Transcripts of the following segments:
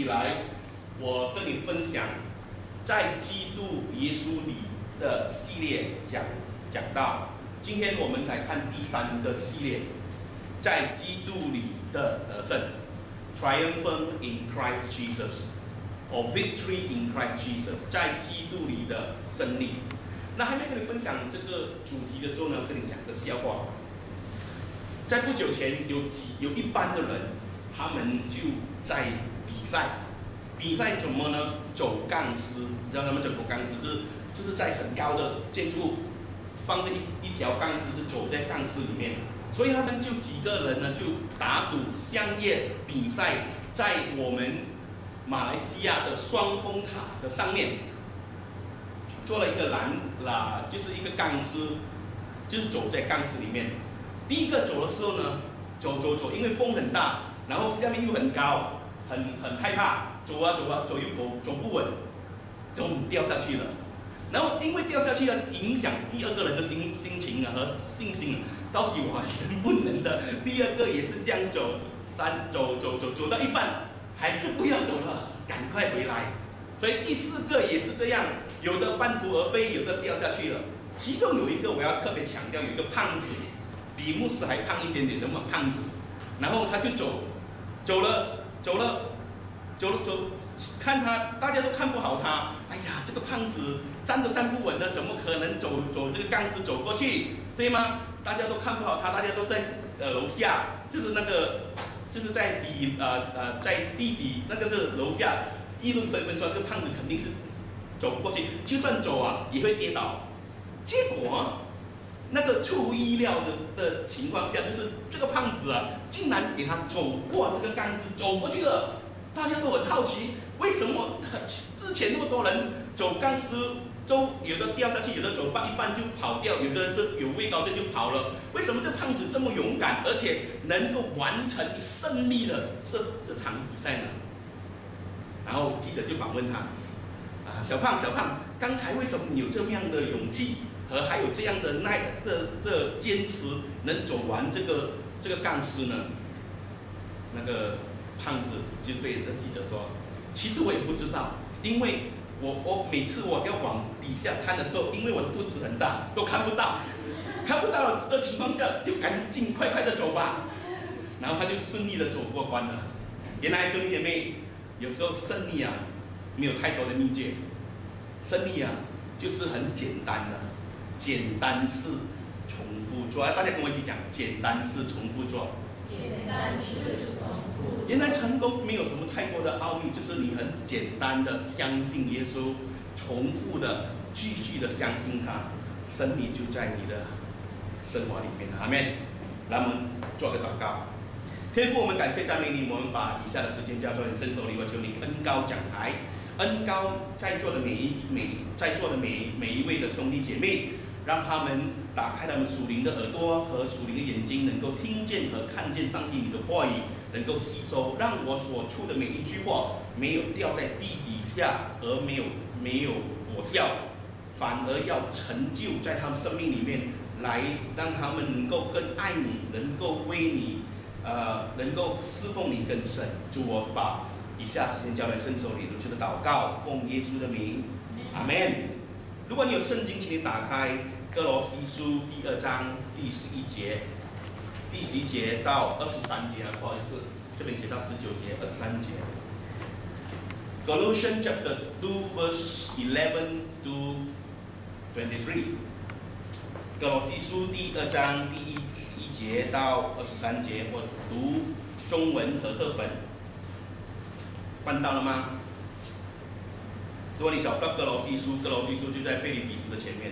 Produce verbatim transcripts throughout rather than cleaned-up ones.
来，我跟你分享在基督耶稣里的系列讲讲到，今天我们来看第三个系列，在基督里的得胜 ，Triumphant in Christ Jesus，or Victory in Christ Jesus， 在基督里的胜利。那还没跟你分享这个主题的时候呢，跟你讲个笑话。在不久前，有几有一班的人，他们就在比赛，比赛怎么呢？走钢丝，你知道他们走钢丝，就是就是在很高的建筑物放着一一条钢丝，就走在钢丝里面。所以他们就几个人呢，就打赌相约比赛，在我们马来西亚的双峰塔的上面做了一个栏啦，就是一个钢丝，就是走在钢丝里面。第一个走的时候呢，走走走，因为风很大，然后下面又很高，很很害怕，走啊走啊走又走走不稳，就掉下去了。然后因为掉下去了，影响第二个人的心心情啊和信心啊，到底我能不能的？第二个也是这样走，三走走走走到一半，还是不要走了，赶快回来。所以第四个也是这样，有的半途而废，有的掉下去了。其中有一个我要特别强调，有一个胖子。比牧师还胖一点点的嘛胖子，然后他就走，走了，走了，走了走，看他大家都看不好他，哎呀，这个胖子站都站不稳了，怎么可能走走这个钢丝走过去，对吗？大家都看不好他，大家都在呃楼下，就是那个就是在底呃呃在地底那个是楼下议论纷纷说这个胖子肯定是走不过去，就算走啊也会跌倒，结果。那个出乎意料的的情况下，就是这个胖子啊，竟然给他走过这个钢丝走过去了。大家都很好奇，为什么之前那么多人走钢丝，都有的掉下去，有的走半一半就跑掉，有的人是有畏高症就跑了。为什么这胖子这么勇敢，而且能够完成胜利的这这场比赛呢？然后记者就访问他，啊，小胖小胖，刚才为什么你有这么样的勇气？和还有这样的耐的的坚持，能走完这个这个钢丝呢？那个胖子就对那记者说：“其实我也不知道，因为我我每次我要往底下看的时候，因为我的肚子很大，都看不到，看不到的情况下，就赶紧快快的走吧。”然后他就顺利的走过关了。原来兄弟姐妹，有时候胜利啊，没有太多的秘诀，胜利啊，就是很简单的。简单事重复做，大家跟我一起讲，简单事重复做。 简单事重复。 原来成功没有什么太多的奥秘，就是你很简单的相信耶稣，重复的、继续的相信他，胜利就在你的生活里面。阿们。来，我们做个祷告。天父，我们感谢赞美你，我们把以下的时间交在你伸手里，我求你恩膏讲台，恩膏在座的每一每在座的每每一位的兄弟姐妹。让他们打开他们属灵的耳朵和属灵的眼睛，能够听见和看见上帝你的话语，能够吸收，让我所出的每一句话没有掉在地底下，而没有没有果效，反而要成就在他们生命里面，来让他们能够更爱你，能够为你，呃，能够侍奉你更深。主，我把以下时间交在圣手里，如此的祷告，奉耶稣的名，阿门。如果你有圣经，请你打开哥罗西书第二章第十一节，第十一节到二十三节啊，不好意思，这边写到十九节、二十三节。Colossians chapter two verse eleven to twenty-three， 哥罗西书第二章第一一节到二十三节，我读中文和课本，翻到了吗？如果你找到哥罗西书，哥罗西书就在腓立比书的前面，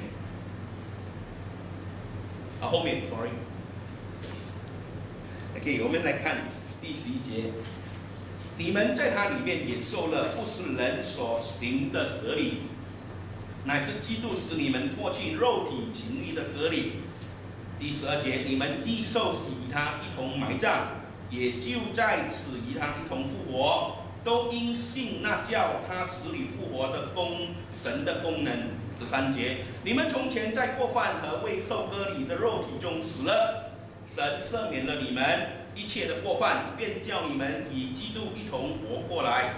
啊后面 ，sorry。OK， 我们来看第十一节，你们在他里面也受了不是人所行的隔离，乃是基督使你们脱去肉体情欲的隔离。第十二节，你们既受洗与他一同埋葬，也就在此与他一同复活。都因信那叫他死里复活的功神的功能。十三节，你们从前在过犯和未受割礼的肉体中死了，神赦免了你们一切的过犯，便叫你们与基督一同活过来。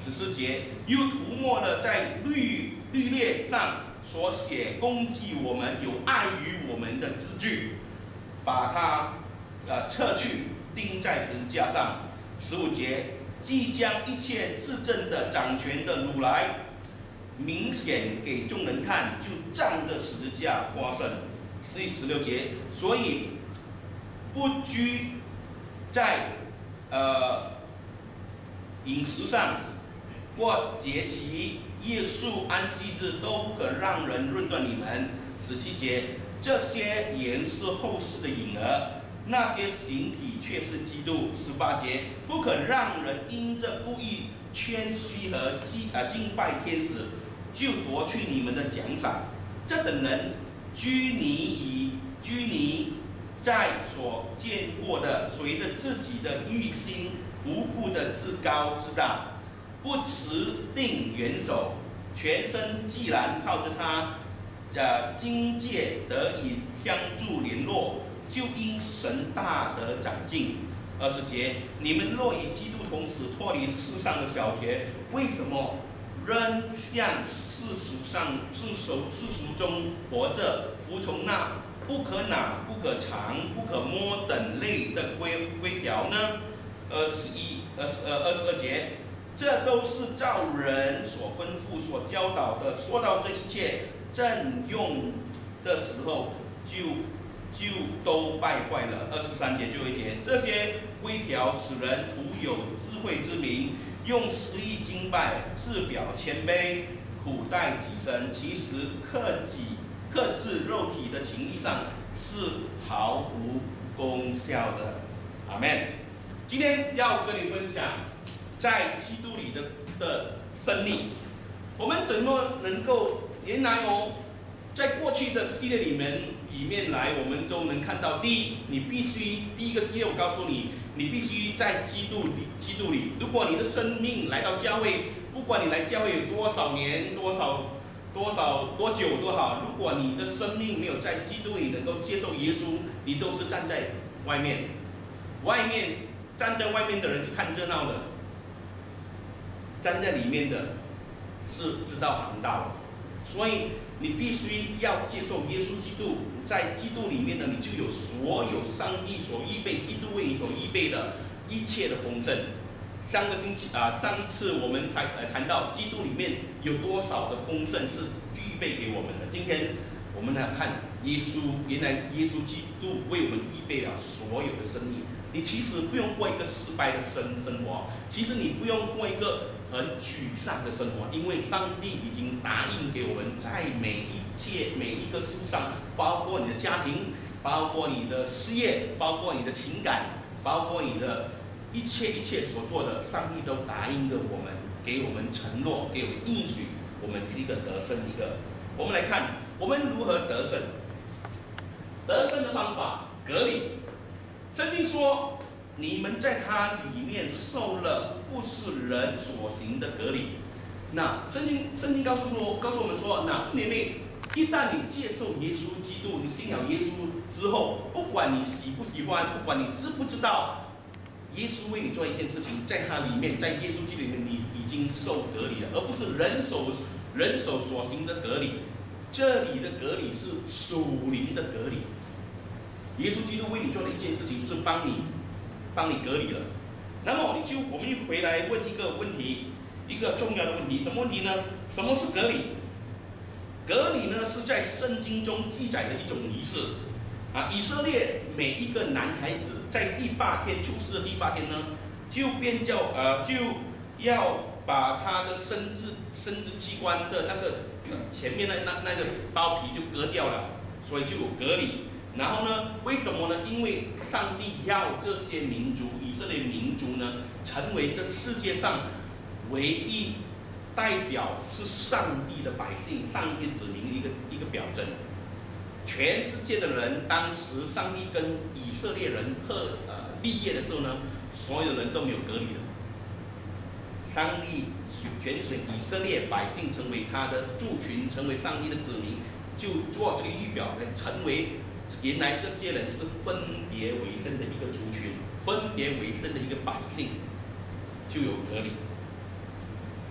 十四节，又涂抹了在律律列上所写攻击我们、有碍于我们的字句，把它呃撤去，钉在十字架上。十五节，即将一切至正的、掌权的掳来，明显给众人看，就仗着十字架夸胜。所以十六节，所以不拘在呃饮食上，或节期、夜宿、安息日，都不可让人论断你们。十七节，这些原是后世的影儿，那些形体却是基督。十八节，不可让人因着故意谦虚和敬啊敬拜天使，就夺去你们的奖赏。这等人拘泥于拘泥在所见过的，随着自己的欲心，不顾的自高自大，不持定元首，全身既然靠着他，呃，经界得以相助联络，就因神大得长进。二十节，你们若与基督同死，脱离世上的小节，为什么仍像世俗上世俗世俗中活着，服从那不可拿、不可尝、不可摸等类的规规条呢？二十一、二十二、二十二节，这都是照人所吩咐、所教导的。说到这一切正用的时候，就就都败坏了。二十三节最后一节，这些规条使人徒有智慧之名，用实意敬拜，自表谦卑，苦待己身，其实克己克制肉体的情欲上是毫无功效的。阿们。今天要跟你分享在基督里的的生命，我们怎么能够原来哦，在过去的系列里面里面来，我们都能看到，第一，你必须第一个系列我告诉你，你必须在基督里，基督里。如果你的生命来到教会，不管你来教会有多少年、多少多少多久都好，如果你的生命没有在基督里能够接受耶稣，你都是站在外面，外面站在外面的人是看热闹的，站在里面的是知道航道的。所以你必须要接受耶稣基督，在基督里面呢，你就有所有上帝所预备、基督为你所预备的一切的丰盛。上个星期啊，上一次我们才呃谈到基督里面有多少的丰盛是预备给我们的。今天我们来看耶稣，原来耶稣基督为我们预备了所有的生命。你其实不用过一个失败的生生活，其实你不用过一个很沮丧的生活，因为上帝已经答应给我们，在每一切每一个事上，包括你的家庭，包括你的事业，包括你的情感，包括你的一切一切所做的，上帝都答应着我们，给我们承诺，给我们应许，我们是一个得胜一个。我们来看我们如何得胜。得胜的方法，隔离。圣经说，你们在他里面受了不是人所行的隔离。那圣经圣经告诉说，告诉我们说，哪是你妹？一旦你接受耶稣基督，你信仰耶稣之后，不管你喜不喜欢，不管你知不知道，耶稣为你做一件事情，在他里面，在耶稣基督里面，你已经受隔离了，而不是人手人手所行的隔离。这里的隔离是属灵的隔离。耶稣基督为你做的一件事情，就是帮你帮你隔离了。然后你就我们又回来问一个问题，一个重要的问题，什么问题呢？什么是隔离？隔离呢，是在圣经中记载的一种仪式啊。以色列每一个男孩子在第八天出世的第八天呢，就便叫呃就要把他的生殖生殖器官的那个前面的那那个包皮就割掉了，所以就有隔离。然后呢？为什么呢？因为上帝要这些民族，以色列民族呢，成为这世界上唯一代表是上帝的百姓、上帝子民的一个一个表征。全世界的人，当时上帝跟以色列人特呃立业的时候呢，所有人都没有隔离的。上帝拣选以色列百姓成为他的族群，成为上帝的子民，就做这个预表来成为。原来这些人是分别为圣的一个族群，分别为圣的一个百姓，就有隔离。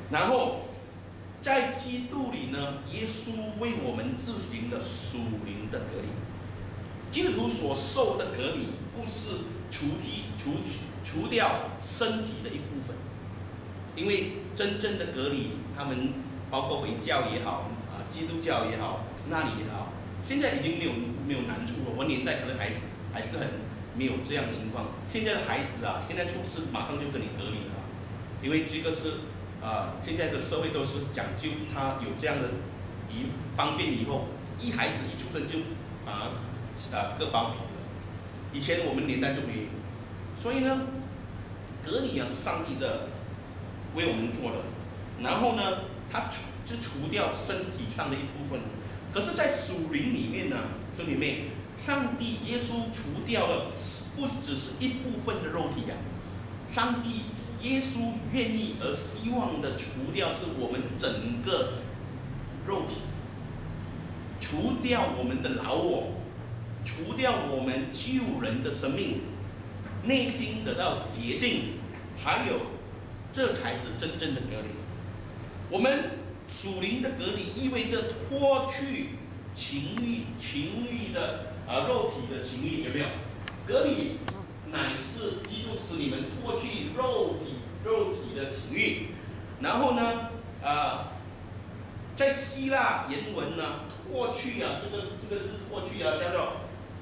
然后在基督里呢，耶稣为我们自行的属灵的隔离。基督徒所受的隔离，不是除体除除掉身体的一部分，因为真正的隔离，他们包括回教也好，啊，基督教也好，那里也好，现在已经没有没有难处了。我年代可能还还是很没有这样的情况。现在的孩子啊，现在出事马上就跟你隔离了，因为这个是啊、呃，现在的社会都是讲究他有这样的以方便以后，一孩子一出生就啊。啊，割包皮的，以前我们年代就没有，所以呢，隔离啊是上帝的为我们做的，然后呢，他除就除掉身体上的一部分，可是，在属灵里面呢，兄弟妹，上帝耶稣除掉了不只是一部分的肉体啊，上帝耶稣愿意而希望的除掉是我们整个肉体，除掉我们的老我。除掉我们救人的生命，内心得到洁净，还有，这才是真正的隔离。我们属灵的隔离意味着脱去情欲、情欲的啊肉体的情欲，有没有？隔离乃是基督使你们脱去肉体肉体的情欲，然后呢，啊。在希腊原文呢，脱去啊，这个这个字脱去啊，叫做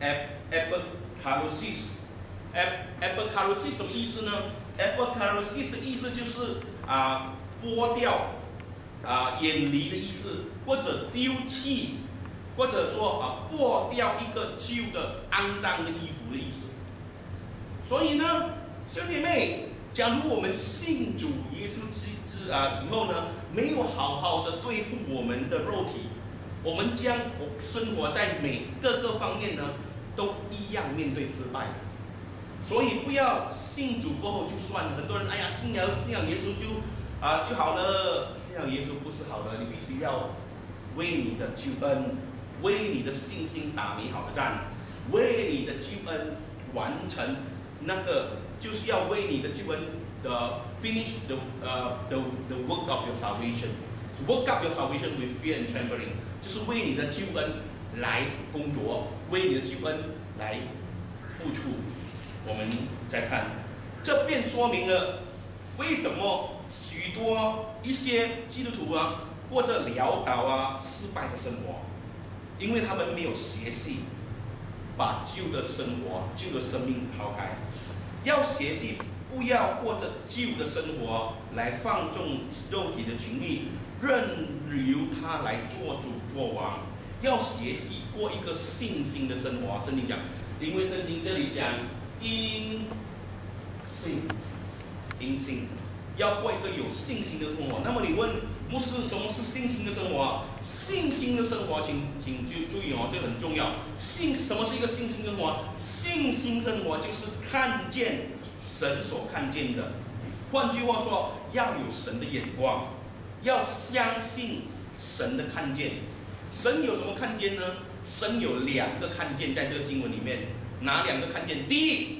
apokatalysis。apokatalysis 什么意思呢 ？apokatalysis 的意思就是啊，剥掉啊，远离的意思，或者丢弃，或者说啊，剥掉一个旧的肮脏的衣服的意思。所以呢，兄弟妹。假如我们信主耶稣基督啊以后呢，没有好好的对付我们的肉体，我们将生活在每各个方面呢，都一样面对失败。所以不要信主过后就算了。很多人哎呀，信仰信仰耶稣就啊就好了，信仰耶稣不是好的，你必须要为你的救恩，为你的信心打美好的战，为你的救恩完成那个。就是要为你的救恩的 finish the 呃、uh, the the work of your salvation, work up your salvation with fear and trembling， 就是为你的救恩来工作，为你的救恩来付出。我们再看，这便说明了为什么许多一些基督徒啊过着潦倒啊失败的生活，因为他们没有学习把旧的生活、旧的生命抛开。要学习，不要过着旧的生活来放纵肉体的情欲，任由他来做主做王。要学习过一个信心的生活。圣经讲，因为圣经这里讲因信，因信，要过一个有信心的生活。那么你问牧师，什么是信心的生活？信心的生活，请请就注意哦，这很重要。信什么是一个信心生活？信心生活就是看见神所看见的，换句话说，要有神的眼光，要相信神的看见。神有什么看见呢？神有两个看见，在这个经文里面，哪两个看见？第一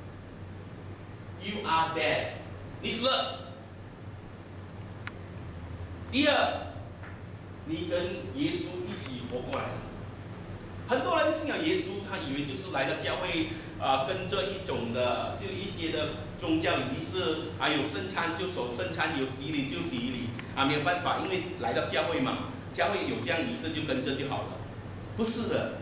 ，You are dead， 你死了。第二，你跟耶稣一起活过来了。很多人信仰耶稣，他以为就是来到教会啊、呃，跟着一种的，就一些的宗教仪式啊，有圣餐就守圣餐，有洗礼就洗礼啊，没有办法，因为来到教会嘛，教会有这样仪式就跟着就好了。不是的，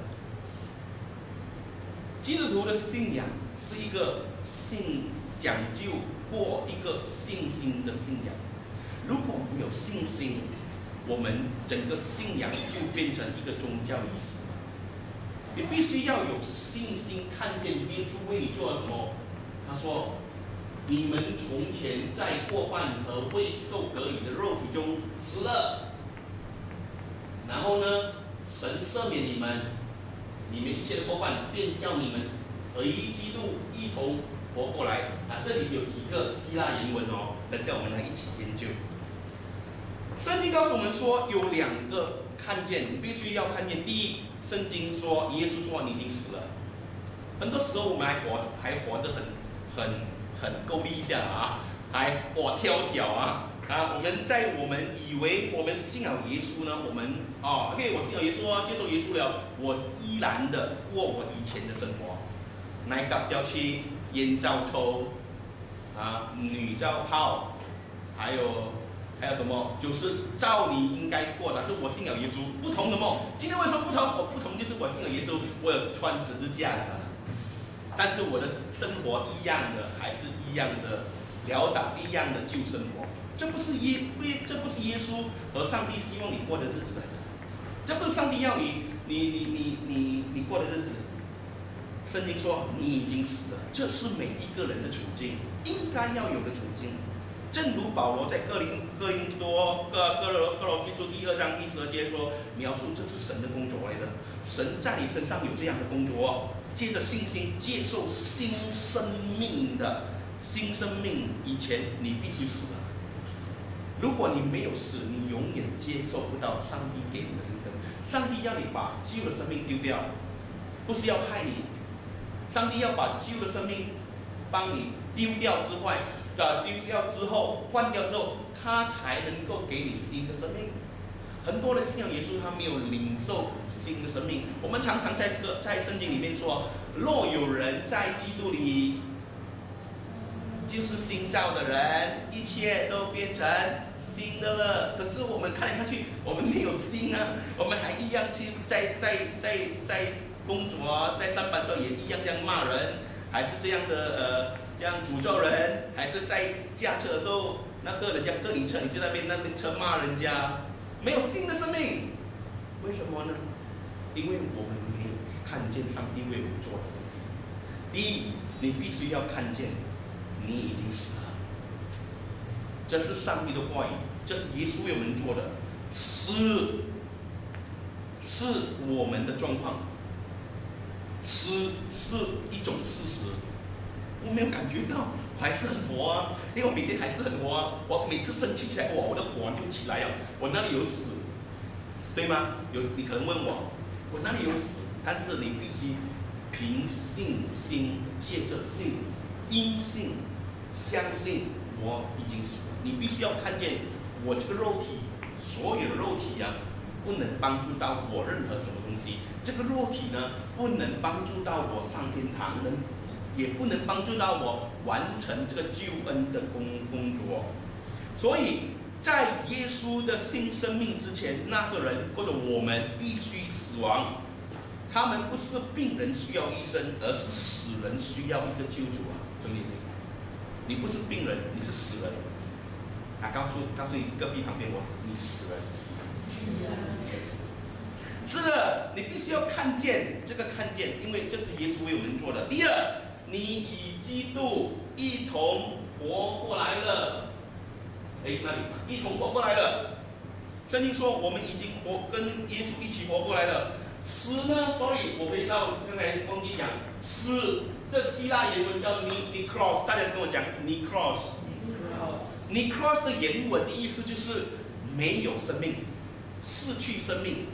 基督徒的信仰是一个信讲究过一个信心的信仰。如果没有信心，我们整个信仰就变成一个宗教仪式。你必须要有信心，看见耶稣为你做了什么。他说：“你们从前在过犯和未受隔离的肉体中死了，然后呢，神赦免你们，你们一切的过犯，便叫你们和一基督一同活过来。”啊，这里有几个希腊原文哦，等下我们来一起研究。圣经告诉我们说，有两个看见，你必须要看见。第一，圣经说，耶稣说你已经死了。很多时候我们还活还活得很很很够力一下啊，还活跳跳啊， 啊，我们在我们以为我们信仰耶稣呢，我们哦 ，OK， 我信仰耶稣啊，接受耶稣了，我依然的过我以前的生活，奶咖叫去，烟照抽，啊，女照泡，还有还有什么？就是照你应该过的，是我信仰耶稣，不同的梦。今天为什么不同？我不同就是我信仰耶稣，我有穿十字架的，但是我的生活一样的，还是一样的潦倒，一样的旧生活。这不是耶，这不是耶稣和上帝希望你过的日子来的，这不是上帝要你你你你你你过的日子。圣经说你已经死了，这是每一个人的处境，应该要有的处境。正如保罗在哥林哥林多哥哥罗哥罗西书第二章第十二节说，描述这是神的工作来的，神在你身上有这样的工作，借着信心接受新生命的新生命以前，你必须死了。如果你没有死，你永远接受不到上帝给你的新生命。上帝要你把旧的生命丢掉，不是要害你。上帝要把旧的生命帮你丢掉之外，呃，丢掉之后，换掉之后，他才能够给你新的生命。很多人信仰耶稣，他没有领受新的生命。我们常常在个在圣经里面说，若有人在基督里，就是新造的人，一切都变成新的了。可是我们看来看去，我们没有新啊，我们还一样去在在在在工作，在上班的时候也一样这样骂人，还是这样的呃这样诅咒人，还是在驾车的时候，那个人家各你车，你就在那边那边车骂人家，没有新的生命。为什么呢？因为我们没有看见上帝为我们做的东西。第一，你必须要看见你已经死了，这是上帝的话语，这是耶稣为我们做的，死是我们的状况，死是一种事实。我没有感觉到，我还是很活啊，因为我每天还是很活啊。我每次生气起来，哇，我的火就起来了，我哪里有死？对吗？有，你可能问我，我哪里有死？但是你必须凭信心，借着信，因信相信我已经死了。你必须要看见我这个肉体，所有的肉体呀、啊，不能帮助到我任何什么东西。这个肉体呢，不能帮助到我上天堂，能也不能帮助到我完成这个救恩的工工作。所以在耶稣的新生命之前，那个人或者我们必须死亡。他们不是病人需要医生，而是死人需要一个救主啊，兄弟们！你不是病人，你是死人。啊，告诉告诉你隔壁旁边我，你死人。是的，你必须要看见这个看见，因为这是耶稣为我们做的。第二，你与基督一同活过来了。哎，那里一同活过来了。圣经说，我们已经活跟耶稣一起活过来了。死呢 ？Sorry， 我回到刚才忘记讲，死这希腊原文叫 necros， 大家跟我讲 necros。necros 的原文的意思就是没有生命，失去生命。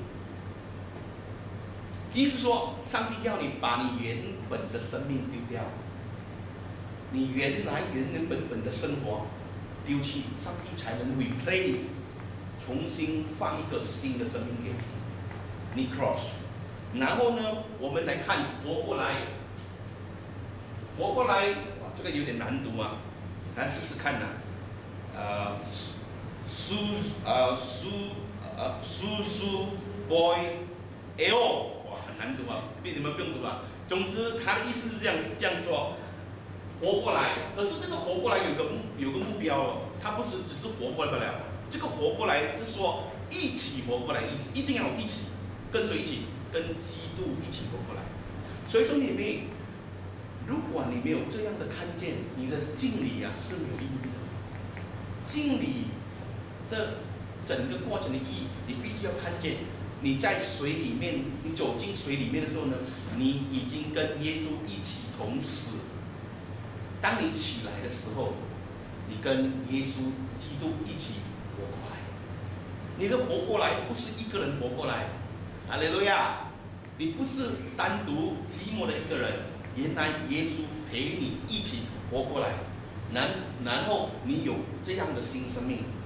意思说，上帝要你把你原本的生命丢掉，你原来原原本本的生活丢弃，上帝才能 replace， 重新放一个新的生命给你。necros。然后呢，我们来看活过来，活过来，哇，这个有点难读啊，来试试看呐、啊。呃，苏呃苏呃苏苏 boy l， 哇，很难读啊，你们不用读啊。总之，他的意思是这样这样说，活过来。可是这个活过来有个目有个目标哦，它不是只是活过来不了，这个活过来是说一起活过来的意思，一定要一起跟谁一起？跟基督一起活过来。所以说你没，如果你没有这样的看见，你的敬礼啊是没有意义的。敬礼的整个过程的意义，你必须要看见，你在水里面，你走进水里面的时候呢，你已经跟耶稣一起同死。当你起来的时候，你跟耶稣基督一起活过来。你的活过来不是一个人活过来。哈利路亚！你不是单独寂寞的一个人，原来耶稣陪你一起活过来，然然后你有这样的新生命，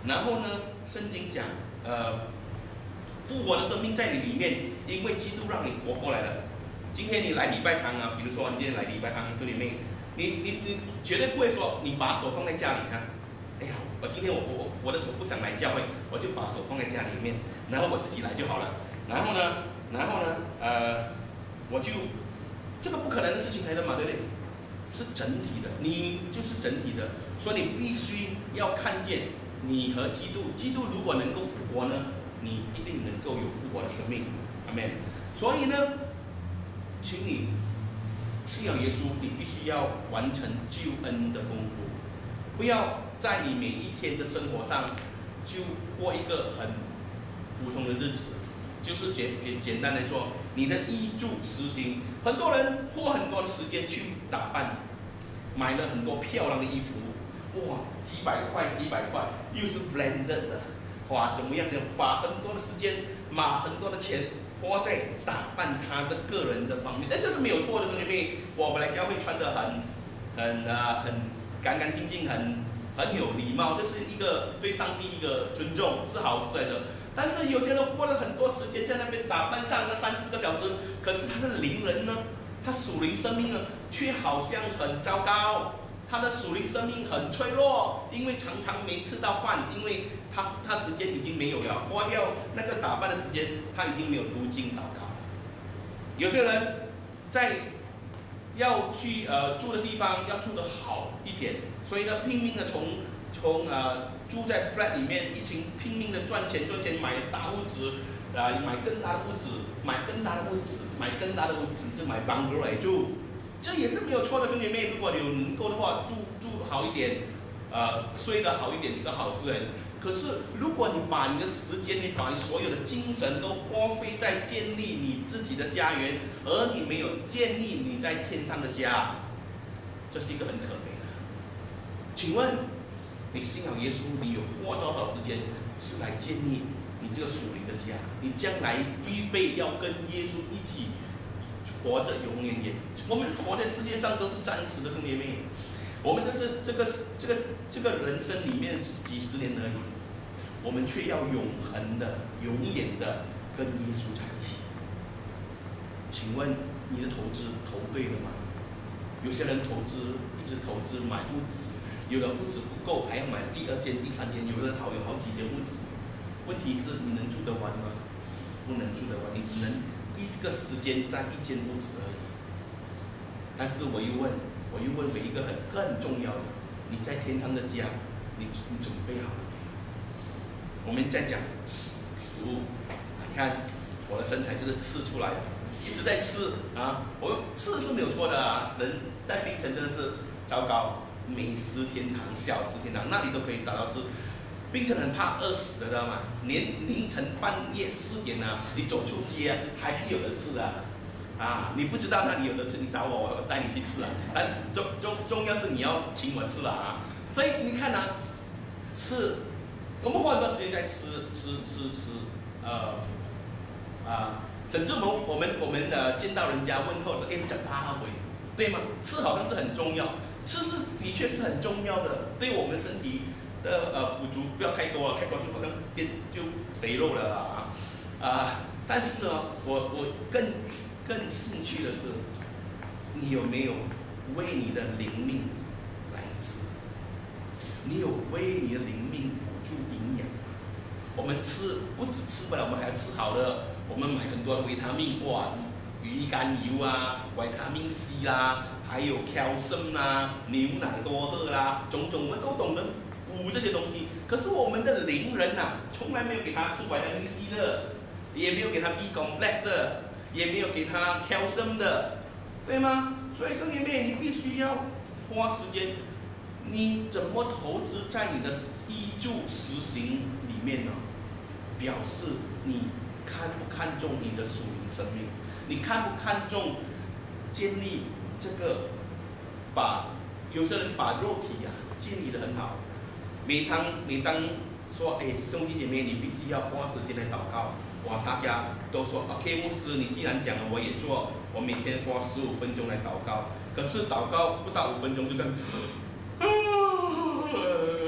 然后呢，圣经讲，呃，复活的生命在你里面，因为基督让你活过来了。今天你来礼拜堂啊，比如说你今天来礼拜堂，兄弟妹，你你你绝对不会说你把手放在家里啊，哎呀，我今天我我我的手不想来教会，我就把手放在家里面，然后我自己来就好了。然后呢，然后呢，呃，我就这个不可能的事情来的嘛，对不对？是整体的，你就是整体的，所以你必须要看见你和基督。基督如果能够复活呢，你一定能够有复活的生命，阿们。所以呢，请你信仰耶稣，你必须要完成救恩的功夫，不要在你每一天的生活上就过一个很普通的日子。就是简简简单来说，你的衣住实行，很多人花很多的时间去打扮，买了很多漂亮的衣服，哇，几百块几百块，又是 branded 的，哇，怎么样的，把很多的时间，把很多的钱花在打扮他的个人的方面，哎，这是没有错的，对不对？我们来教会穿得很很啊很干干净净，很很有礼貌，这是一个对上帝一个尊重，是好事来的。但是有些人花了很多时间在那边打扮上那三四个小时，可是他的灵人呢，他属灵生命呢，却好像很糟糕。他的属灵生命很脆弱，因为常常没吃到饭，因为他他时间已经没有了，花掉那个打扮的时间，他已经没有读经祷告了。有些人在要去呃住的地方要住得好一点，所以呢拼命的从从呃。住在 flat 里面，一群拼命的赚钱赚钱，买大屋子，啊、呃，买更大的屋子，买更大的屋子，买更大的屋子，甚至买 bungalow 来住，这也是没有错的，兄弟妹。如果你有能够的话，住住好一点，呃，睡得好一点是好事的。可是如果你把你的时间，你把你所有的精神都花费在建立你自己的家园，而你没有建立你在天上的家，这是一个很可悲的。请问？你信仰耶稣，你有花多少时间是来建立你这个属灵的家？你将来预备要跟耶稣一起活着永远也。我们活在世界上都是暂时的，兄弟妹，我们这是这个这个这个人生里面几十年而已，我们却要永恒的、永远的跟耶稣在一起。请问你的投资投对了吗？有些人投资一直投资买屋子。有的屋子不够，还要买第二间、第三间，有的人好有好几间屋子。问题是你能住得完吗？不能住得完，你只能一个时间在一间屋子而已。但是我又问，我又问回一个很更重要的：你在天上的家，你你准备好了没有？我们在讲食物，你看我的身材就是吃出来的，一直在吃啊！我吃是没有错的啊，人在槟城真的是糟糕。美食天堂、小吃天堂，那里都可以达到吃。槟城很怕饿死的，知道吗？连凌晨半夜四点啊，你走出街还是有的吃的。啊，你不知道那里有的吃，你找我，我带你去吃啊。但重重重要是你要请我吃了啊。所以你看啊，吃，我们花很多时间在吃吃吃吃，呃，啊，甚至我们我们我们呃见到人家问候说，哎，你讲八回，对吗？吃好像是很重要。吃是的确是很重要的，对我们身体的呃补足不要太多了，太多就好像变就肥肉了啊啊！但是呢，我我更更兴趣的是，你有没有为你的灵命来吃？你有为你的灵命补助营养？我们吃不只吃不了，我们还要吃好的。我们买很多的维他命，哇，鱼肝油啊，维他命 C 啦。还有 calcium 啦，牛奶多喝啦，种种我们都懂得补这些东西。可是我们的灵人呐、啊，从来没有给他吃维他命 C 的，也没有给他 B complex 的，也没有给他 calcium 的，对吗？所以兄弟妹，你必须要花时间，你怎么投资在你的医助实行里面呢？表示你看不看重你的属灵生命，你看不看重建立。这个把有些人把肉体啊建立得很好，每当每当说，哎，兄弟姐妹，你必须要花时间来祷告。哇，大家都说 ，OK， 牧师，你既然讲了，我也做。我每天花十五分钟来祷告，可是祷告不到五分钟就跟，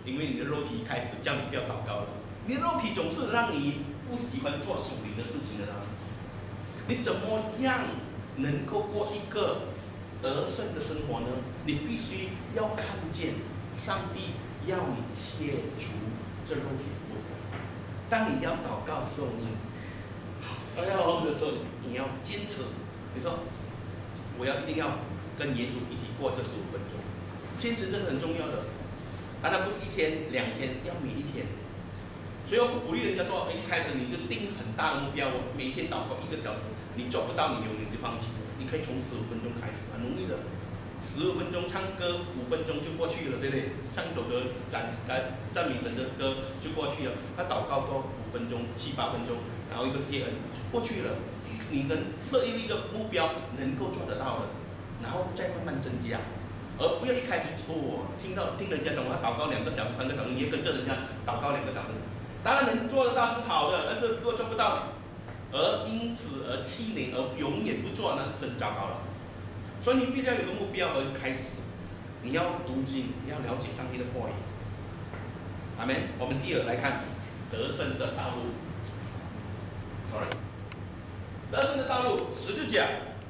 因为你的肉体一开始叫你不要祷告了，你的肉体总是让你不喜欢做属灵的事情的啦。你怎么样能够过一个得胜的生活呢？你必须要看见上帝要你切除这肉体的部分。当你要祷告的时候，你哎呀的时候，你要坚持。你说我要一定要跟耶稣一起过这十五分钟，坚持这是很重要的。当然不是一天两天，要每一天。所以我不鼓励人家说，一开始你就定很大的目标，我每天祷告一个小时，你做不到，你有你就放弃。你可以从十五分钟开始，很容易的。十五分钟唱歌，五分钟就过去了，对不对？唱一首歌，赞赞赞美神的歌就过去了。他祷告多五分钟、七八分钟，然后一个谢恩过去了。你能设立一个目标，能够做得到的，然后再慢慢增加，而不要一开始哦，听到听人家讲我要祷告两个小时、三个小时，你也跟着人家祷告两个小时。当然能做得到是好的，但是如果做不到，而因此而气馁，而永远不做，那是真糟糕了。所以你必须要有个目标而开始，你要读经，你要了解上帝的话语。阿们。我们第二来看得胜的道路。Sorry， 得胜的道路，十字架。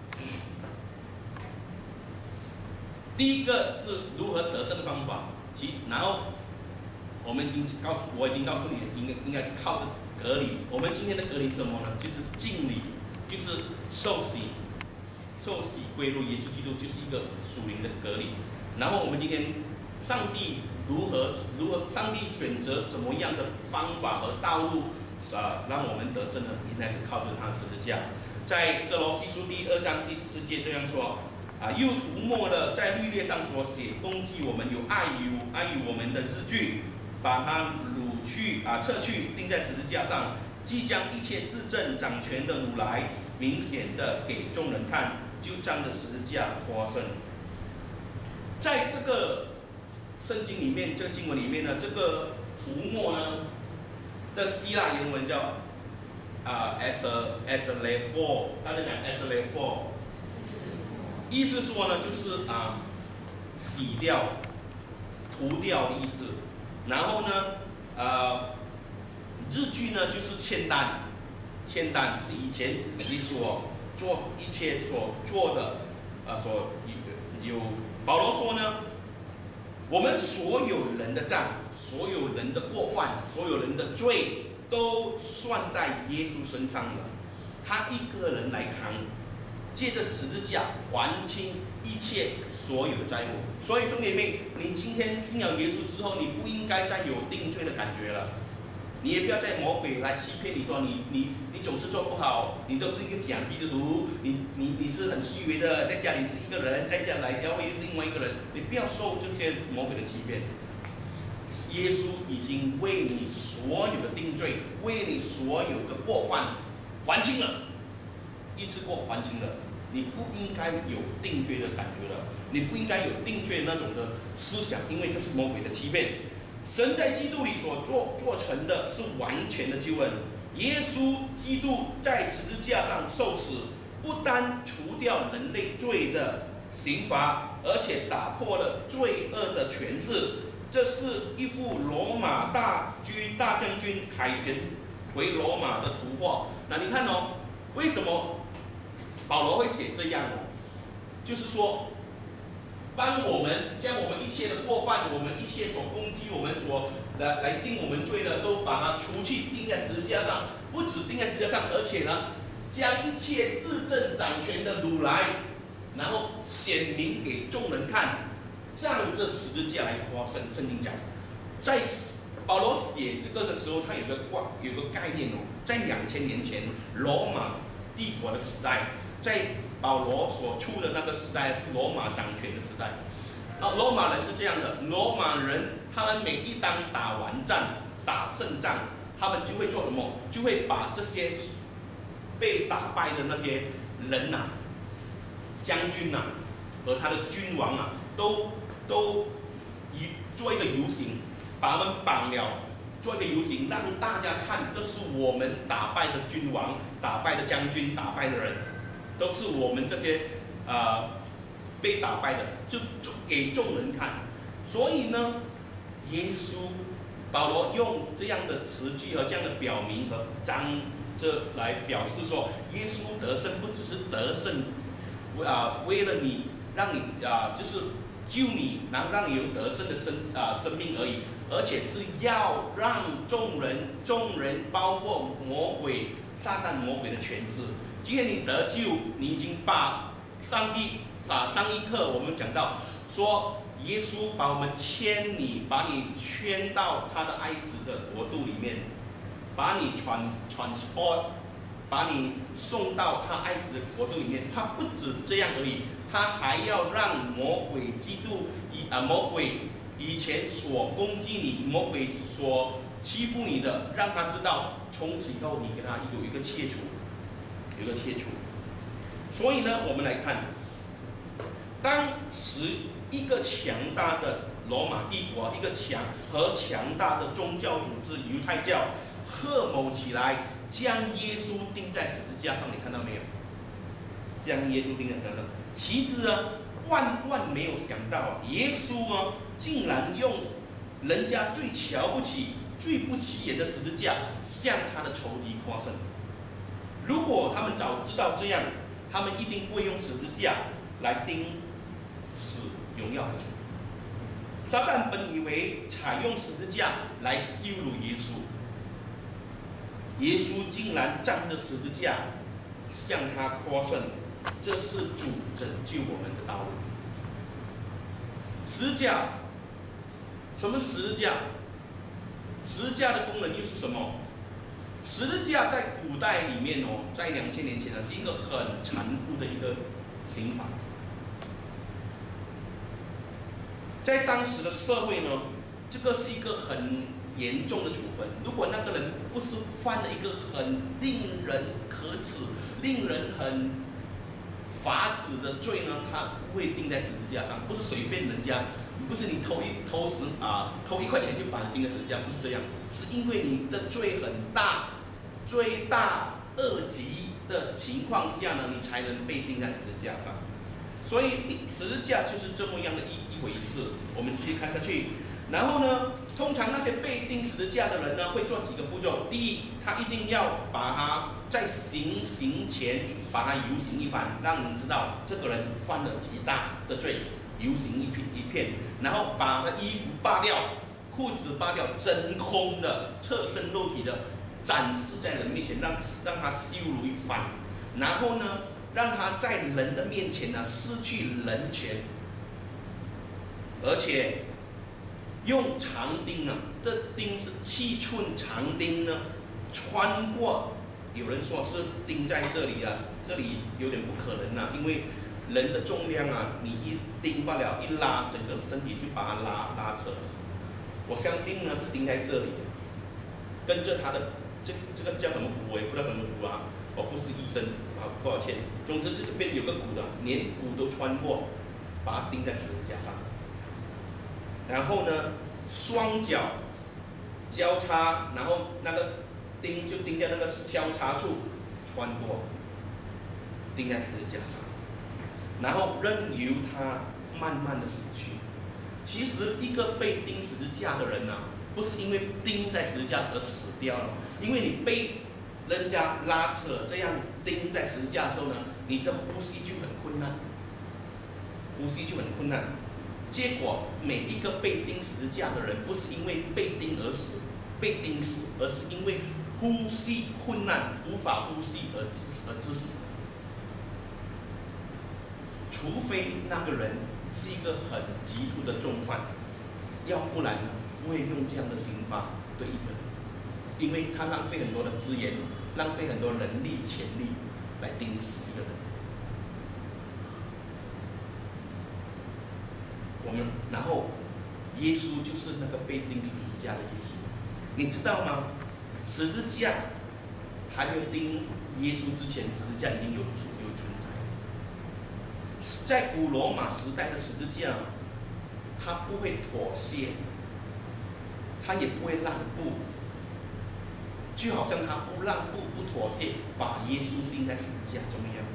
第一个是如何得胜的方法，其然后我们已经告诉我已经告诉你，应该应该靠着隔离。我们今天的隔离是什么呢？就是敬礼，就是受洗。受洗归入耶稣基督就是一个属灵的隔离。然后我们今天上帝如何如何上帝选择怎么样的方法和道路啊、呃，让我们得胜呢？应该是靠着他的十字架。在哥罗西书第二章第四节这样说啊，又涂抹了在律例上所写攻击我们有碍于碍于我们的字句，把它掳去啊撤去，钉在十字架上，即将一切自证掌权的掳来，明显的给众人看。就仗着十字架获胜。在这个圣经里面，这个经文里面呢，这个涂抹呢的希腊原文叫啊 as a as a lefor， 他在讲 as a lefor， 意思说呢就是啊洗掉、涂掉的意思。然后呢，呃，日句呢就是签单，签单是以前你所做一切所做的，呃，所有保罗说呢，我们所有人的账，所有人的过犯，所有人的罪，都算在耶稣身上了。他一个人来扛，借着十字架还清一切所有的债务。所以兄弟妹，你今天信了耶稣之后，你不应该再有定罪的感觉了。你也不要再魔鬼来欺骗你说你你你总是做不好，你都是一个假基督徒，你你你是很虚伪的，在家里是一个人，在家来教会另外一个人，你不要受这些魔鬼的欺骗。耶稣已经为你所有的定罪，为你所有的过犯还清了，一次过还清了，你不应该有定罪的感觉了，你不应该有定罪那种的思想，因为这是魔鬼的欺骗。神在基督里所做做成的是完全的救恩。耶稣基督在十字架上受死，不单除掉人类罪的刑罚，而且打破了罪恶的权势。这是一幅罗马大军大将军凯旋回罗马的图画。那你看哦，为什么保罗会写这样哦？就是说，帮我们将我们一切的过犯，我们一切所攻击我们所来来定我们罪的，都把它除去，钉在十字架上。不止钉在十字架上，而且呢，将一切自证掌权的掳来，然后显明给众人看，仗着十字架来夸胜。圣经讲，在保罗写这个的时候，他有个挂有个概念哦，在两千年前罗马帝国的时代，在保罗所处的那个时代是罗马掌权的时代。啊，罗马人是这样的，罗马人他们每一当打完仗、打胜仗，他们就会做什么？就会把这些被打败的那些人呐、啊、将军呐、啊、和他的君王啊，都都做一个游行，把他们绑了，做一个游行，让大家看，这是我们打败的君王、打败的将军、打败的人，都是我们这些呃被打败的，就就给众人看。所以呢， 耶稣保罗用这样的词句和这样的表明和章这来表示说，耶稣得胜不只是得胜，啊，为了你，让你啊，就是救你，然后让你有得胜的生啊生命而已，而且是要让众人，众人包括魔鬼、撒旦、魔鬼的权势。今天你得救，你已经把上帝啊，上一课我们讲到说，耶稣把我们牵你，把你圈到他的爱子的国度里面，把你传 transport， 把你送到他爱子的国度里面。他不止这样而已，他还要让魔鬼基督以啊魔鬼以前所攻击你，魔鬼所欺负你的，让他知道，从此以后你跟他有一个切除，有一个切除。所以呢，我们来看，当时一个强大的罗马帝国，一个强和强大的宗教组织犹太教合谋起来，将耶稣钉在十字架上，你看到没有？将耶稣钉在十字架上，其实呢，万万没有想到，耶稣啊，竟然用人家最瞧不起、最不起眼的十字架，向他的仇敌夸胜。如果他们早知道这样，他们一定不会用十字架来钉死荣耀的主。撒旦本以为采用十字架来羞辱耶稣，耶稣竟然站着十字架向他夸胜，这是主拯救我们的道路。十字架，什么是十字架？十字架的功能又是什么？十字架在古代里面哦，在两千年前呢，是一个很残酷的一个刑罚。在当时的社会呢，这个是一个很严重的处分。如果那个人不是犯了一个很令人可耻、令人很罚止的罪呢，他不会钉在十字架上，不是随便人家，不是你偷一偷十啊偷一块钱就把你钉在十字架，不是这样，是因为你的罪很大，罪大恶极的情况下呢，你才能被钉在十字架上。所以十字架就是这么样的一一回事。我们继续看下去。然后呢，通常那些被钉十字架的人呢，会做几个步骤。第一，他一定要把他在行刑前把他游行一番，让人知道这个人犯了极大的罪，游行一片一片。然后把他衣服扒掉，裤子扒掉，真空的侧身肉体的展示在人面前，让让他羞辱一番。然后呢，让他在人的面前呢失去人权，而且用长钉啊，这钉是七寸长钉呢，穿过，有人说是钉在这里啊，这里有点不可能啊，因为人的重量啊，你一钉罢了，一拉，整个身体就把它拉拉扯了。我相信呢是钉在这里的，跟着他的这这个叫什么骨，我也不知道什么骨啊，我不是医生啊，抱歉。总之是这边有个骨的，连骨都穿过，把它钉在十字架上。然后呢，双脚交叉，然后那个钉就钉在那个交叉处，穿过，钉在十字架上，然后任由它慢慢的死去。其实一个被钉十字架的人啊，不是因为钉在十字架而死掉了，因为你被人家拉扯这样钉在十字架的时候呢，你的呼吸就很困难，呼吸就很困难。结果每一个被钉十字架的人，不是因为被钉而死，被钉死，而是因为呼吸困难，无法呼吸而致而致死的。除非那个人是一个很极度的重犯，要不然呢不会用这样的刑罚对一个人，因为他浪费很多的资源，浪费很多人力钱力来钉死一个人。我们然后耶稣就是那个被钉十字架的耶稣，你知道吗？十字架还没有钉耶稣之前，十字架已经有存有存在。在古罗马时代的十字架，他不会妥协，他也不会让步，就好像他不让步、不妥协，把耶稣钉在十字架中一样。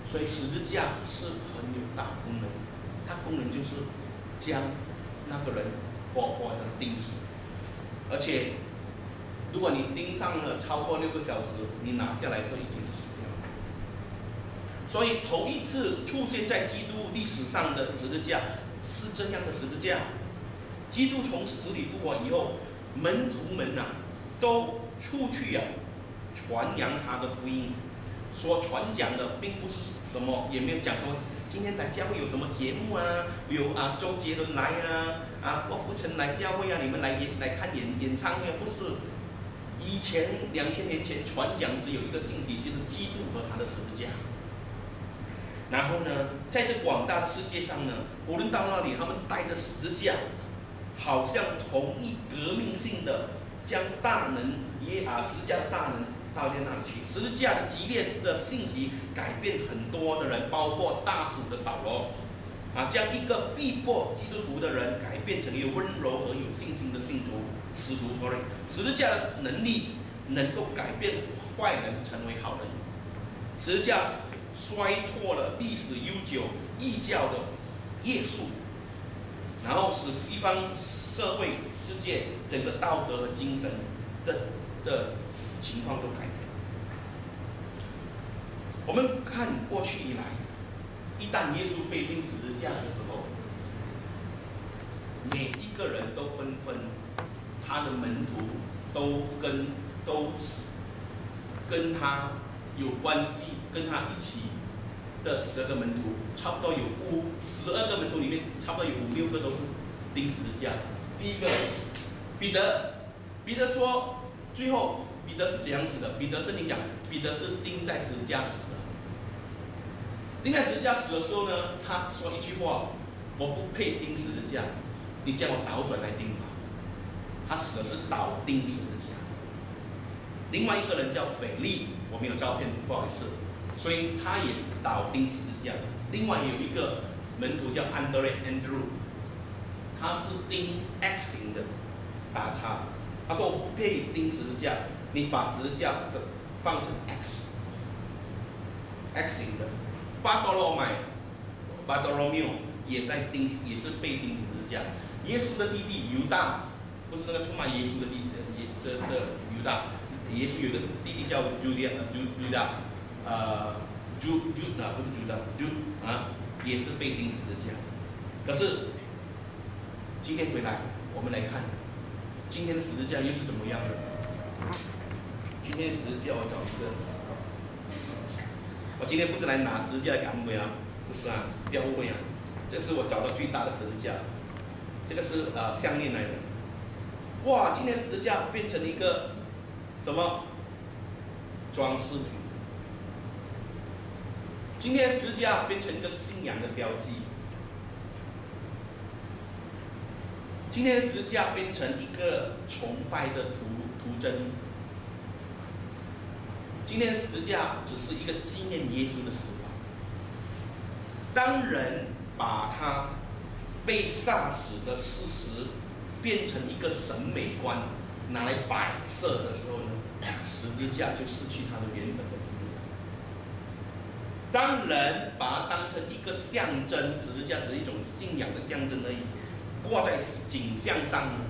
所以十字架是很有大功能，它功能就是将那个人活活的钉死，而且如果你钉上了超过六个小时，你拿下来的时候已经是死掉了。所以头一次出现在基督历史上的十字架是这样的十字架。基督从死里复活以后，门徒们呐、啊、都出去呀、啊、传扬他的福音。所传讲的并不是什么，也没有讲说今天来教会有什么节目啊，有啊周杰伦来啊，啊郭富城来教会啊，你们来演来看演演唱会啊，不是。以前两千年前传讲只有一个信息，就是基督和他的十字架。然后呢，在这广大的世界上呢，无论到那里，他们带着十字架，好像同一革命性的将大能耶啊十字架的大能到那里去。十字架的激烈的信息改变很多的人，包括大使的扫罗，啊，将一个逼迫基督徒的人改变成一个温柔和有信心的信徒。使徒 sorry， 十字架的能力能够改变坏人成为好人。十字架摔破了历史悠久异教的业术，然后使西方社会世界整个道德和精神的的情况都改变。我们看过去以来，一旦耶稣被钉十字架的时候，每一个人都纷纷，他的门徒都跟都跟他有关系，跟他一起的十二个门徒，差不多有五十二个门徒里面，差不多有五六个都是钉十字架。第一个，彼得，彼得说，最后彼得是怎样死的？彼得圣经讲，彼得是钉在十字架死的。钉在十字架死的时候呢，他说一句话：“我不配钉十字架，你叫我倒转来钉吧。”他死的是倒钉十字架。另外一个人叫腓力，我没有照片，不好意思，所以他也是倒钉十字架的。另外有一个门徒叫安德烈 Andrew， 他是钉 X 型的打叉，他说我不配钉十字架，你把十字架的放成 X X 型的。巴多罗买巴多罗缪也在钉，也是被钉十字架。耶稣的弟弟犹大，不是那个出卖耶稣的弟的的的犹大，耶稣有个弟弟叫朱利亚，朱朱大，呃，朱朱啊不是朱大，朱啊也是被钉十字架。可是今天回来，我们来看今天的十字架又是怎么样的？今天的十字架我找一个，我今天不是来拿十字架来感恩啊，不是啊，不要误会啊，这是我找到最大的十字架，这个是呃项链来的。哇，今天十字架变成一个什么装饰品？今天十字架变成一个信仰的标记。今天十字架变成一个崇拜的图图征。今天十字架只是一个纪念耶稣的死亡。当人把他被杀死的事实变成一个审美观，拿来摆设的时候呢，十字架就失去它的原本的意义了。当人把它当成一个象征，十字架只是一种信仰的象征而已，挂在景象上呢，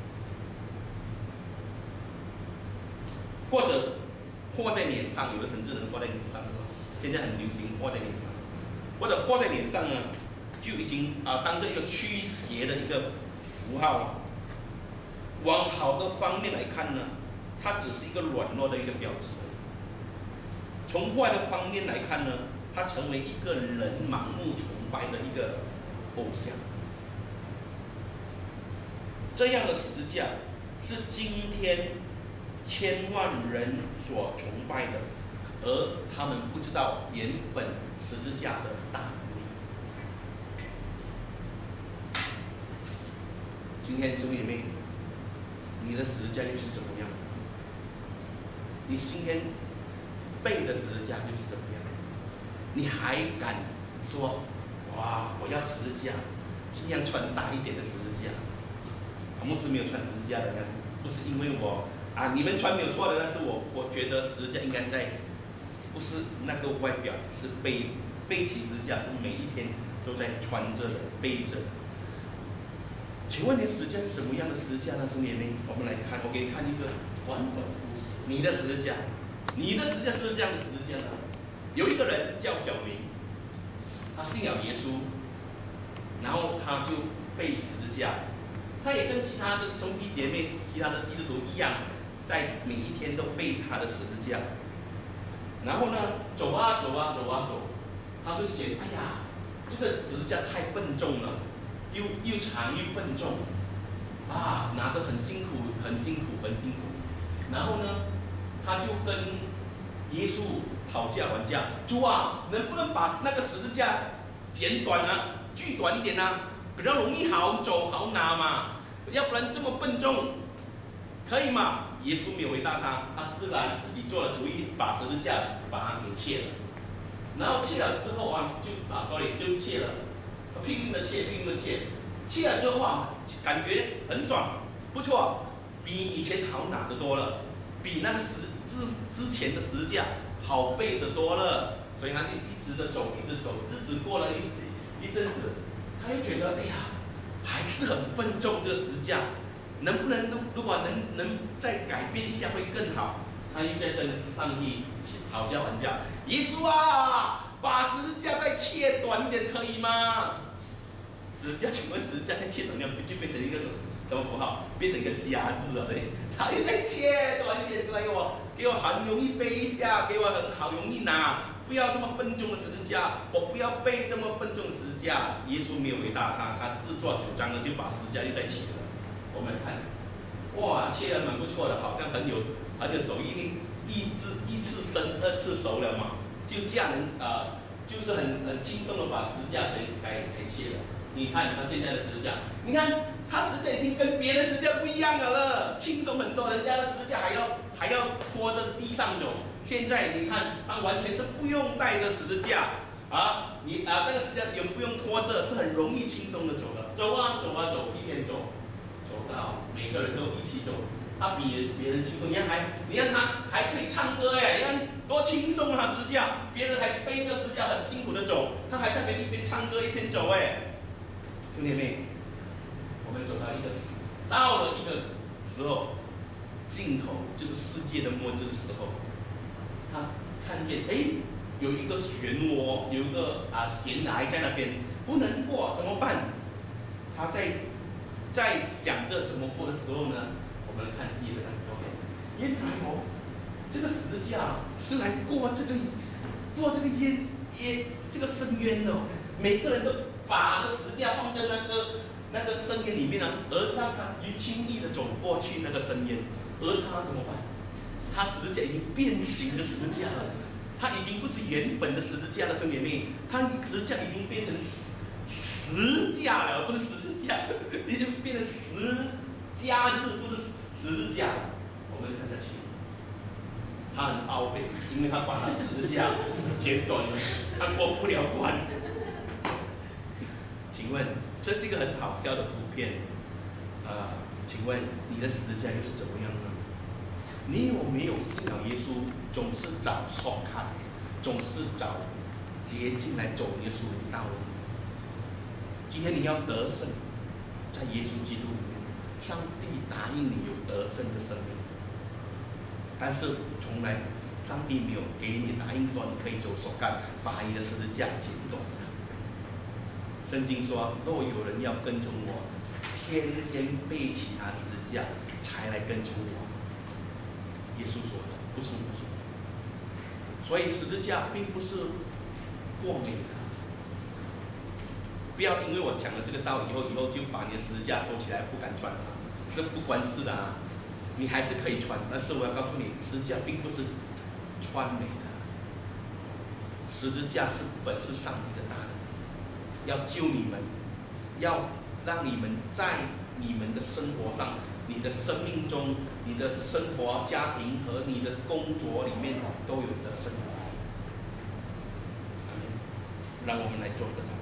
或者画在脸上，有的神智能画在脸上，现在很流行画在脸上，或者画在脸上呢，就已经啊、呃、当成一个驱邪的一个符号了。往好的方面来看呢，它只是一个软弱的一个标志而已；从坏的方面来看呢，它成为一个人盲目崇拜的一个偶像。这样的十字架是今天千万人所崇拜的，而他们不知道原本十字架的大能力。今天兄弟姐妹，你的十字架又是怎么样？你今天背的十字架又是怎么样？你还敢说哇，我要十字架，尽量穿大一点的十字架？牧师没有穿十字架的呢，不是因为我啊，你们穿没有错的，但是我我觉得十字架应该在，不是那个外表，是背背起十字架是每一天都在穿着的、背着的。请问你的十字架是什么样的十字架呢？兄弟妹，我们来看，我给你看一个短短的故事。你的十字架，你的十字架是不是这样的十字架呢？有一个人叫小明，他信仰耶稣，然后他就背十字架，他也跟其他的兄弟姐妹、其他的基督徒一样，在每一天都背他的十字架。然后呢，走啊走啊走啊走，他就觉得，哎呀，这个十字架太笨重了，又又长又笨重，啊，拿得很辛苦，很辛苦，很辛苦。然后呢，他就跟耶稣讨价还价，主啊，能不能把那个十字架剪短啊，锯短一点啊，比较容易好走好拿嘛，要不然这么笨重，可以吗？耶稣没有回答他，他自然自己做了主意，把十字架把它给切了。然后切了之后啊，就啊，sorry，就切了，拼命的切，拼命的切，切了之后啊，感觉很爽，不错，比以前好拿得多了，比那个十之之前的十字架好背得多了，所以他就一直的走，一直走，日子过了一一阵子，他又觉得，哎呀，还是很笨重这个十字架。能不能如果能能再改变一下会更好？他又在跟上帝讨价还价。耶稣啊，把十字架再切短一点可以吗？十字架，请问十字架再切短一点，就变成一个什么符号？变成一个加字了，对。他又再切短一点，给我给我很容易背一下，给我很好容易拿，不要这么笨重的十字架，我不要背这么笨重的十字架。耶稣没有回答他，他自作主张的就把十字架又再切了。我们看，哇，切得蛮不错的，好像很有很有手艺，一次一次生，二次熟了嘛，就这样人啊、呃，就是很很轻松的把十字架给给给切了。你看他现在的十字架，你看他十字架已经跟别的十字架不一样了了，轻松很多，人家的十字架还要还要拖着地上走，现在你看他完全是不用带着十字架啊，你啊那个十字架也不用拖着，是很容易轻松的走的，走啊走啊走，一边走。走到每个人都一起走，他比别人轻松。你看还，你看他还可以唱歌哎，你看多轻松啊！十字架，别人还背着十字架很辛苦的走，他还在那边一边唱歌一边走哎。兄弟妹，我们走到一个到了一个时候，尽头就是世界的末日的时候，他看见哎有一个漩涡，有一个啊悬崖在那边，不能过怎么办？他在。在想着怎么过的时候呢，我们看第一个照片，原来哦，这个十字架是来过这个过这个烟烟这个深渊的、哦，每个人都把这个十字架放在那个那个深渊里面呢，而让他于轻易的走过去那个深渊，而他怎么办？他十字架已经变形的十字架了，他已经不是原本的十字架了，兄弟妹，他十字架已经变成十架了，不是十字架，已经变成十加字，不是十字架了。我们看下去，他很懊悔，因为他把他十字架剪短了，他过不了关。请问，这是一个很好笑的图片啊、呃？请问你的十字架又是怎么样呢？你有没有信仰耶稣，总是找 shortcut， 总是找捷径来走耶稣的道路？今天你要得胜，在耶稣基督里面，上帝答应你有得胜的生命，但是从来上帝没有给你答应说你可以走手干，把你的十字架剪短。圣经说，若有人要跟从我，天天背起他十字架才来跟从我。耶稣说的，不是我说的。所以十字架并不是过美的。不要因为我讲了这个道以后，以后就把你的十字架收起来，不敢穿它，这不关事的啊，你还是可以穿。但是我要告诉你，十字架并不是穿美的，十字架是本是上帝的大能，要救你们，要让你们在你们的生活上、你的生命中、你的生活、家庭和你的工作里面都有得胜。让我们来做个祷告。